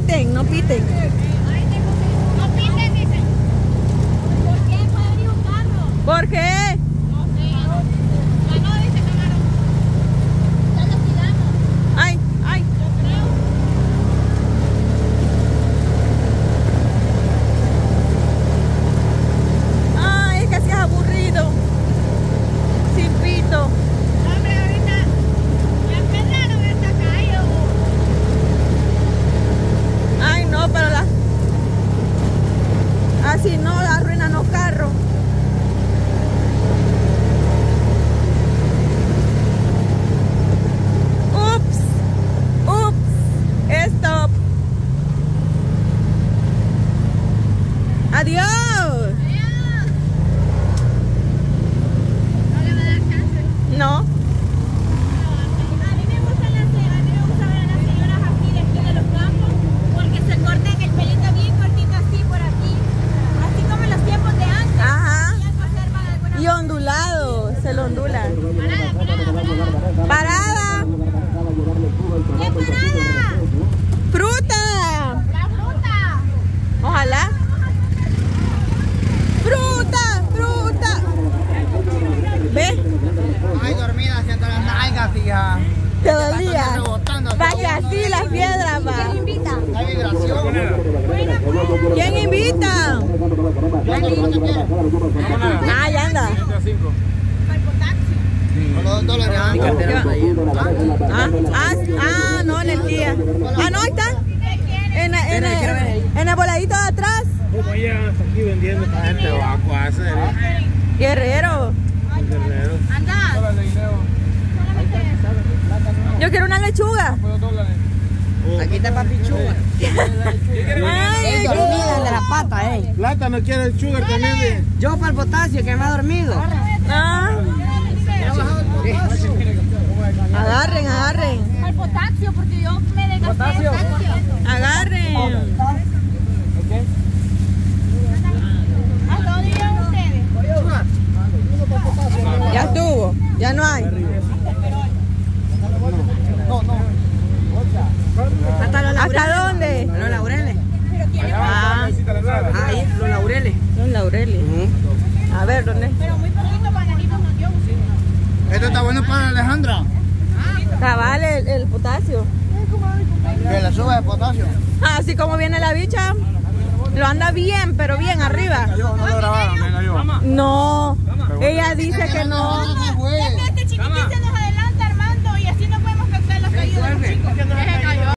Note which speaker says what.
Speaker 1: piten, no piten.
Speaker 2: No piten, dicen. ¿Por qué? ¿Puede venir un carro?
Speaker 1: ¿Por qué?
Speaker 2: No sé. No, dice Camarón. Ya lo tiramos.
Speaker 1: Ay, ay.
Speaker 2: Yo creo.
Speaker 1: Ay, es que así es aburrido. Sin pito.
Speaker 2: Hombre, ahorita ya empezaron esta calle.
Speaker 1: Ay, no, pero así no, arruinan los carros. Ups, ups, stop. Adiós.
Speaker 2: No le va a dar chance.
Speaker 1: No.
Speaker 2: A mí me gustan ver a las señoras aquí de los campos porque se cortan el pelito bien cortito así por aquí, así como en los tiempos de antes.
Speaker 1: Ajá.
Speaker 2: Ya conservan algunas.
Speaker 1: Y ondulado, se lo ondulan.
Speaker 2: Parada.
Speaker 1: Parada.
Speaker 2: ¿Qué parada?
Speaker 1: Fruta.
Speaker 2: La fruta.
Speaker 1: Ojalá. Fruta, fruta. ¿Ves?
Speaker 3: Ay, dormida, siento las nalgas, fija.
Speaker 1: Te dolía.
Speaker 3: Rebotando.
Speaker 1: Para que así las piedras va.
Speaker 2: ¿Quién invita?
Speaker 3: Hay vibración.
Speaker 1: ¿Quién invita? Ah, ya anda.
Speaker 2: Para el potasio.
Speaker 3: Con los $2.
Speaker 1: No, energía. Ah, no, ahí está. En el voladito de atrás.
Speaker 4: ¿Cómo llegan hasta aquí vendiendo esta gente vaco a hacer?
Speaker 1: Guerrero.
Speaker 4: Guerrero.
Speaker 2: Anda.
Speaker 1: Yo quiero una lechuga.
Speaker 3: Aquí está papichuga.
Speaker 1: Ay,
Speaker 3: Dormida de la pata,
Speaker 4: Plata no quiere el sugar también de...
Speaker 3: Yo para el potasio, que me ha dormido.
Speaker 1: ah. Agarren, agarren.
Speaker 2: Para el potasio, porque yo me desgasté
Speaker 3: Potasio.
Speaker 2: el potasio.
Speaker 1: Agarren.
Speaker 2: ¿Hasta dónde llegan ustedes?
Speaker 1: Ya estuvo. Ya no hay. ¿Hasta dónde?
Speaker 3: Los laureles.
Speaker 1: Ah,
Speaker 3: Ahí, los laureles.
Speaker 1: los laureles. A ver, ¿dónde?
Speaker 2: Pero muy poquito bananitos nos dio.
Speaker 3: Esto está bueno para Alejandra.
Speaker 1: Cabal, el potasio.
Speaker 3: Que le sube el potasio.
Speaker 1: Así como viene la bicha, lo anda bien, pero bien arriba.
Speaker 4: No lo grabaron, venga yo.
Speaker 1: No, ella dice que no.
Speaker 2: Este chiquitín se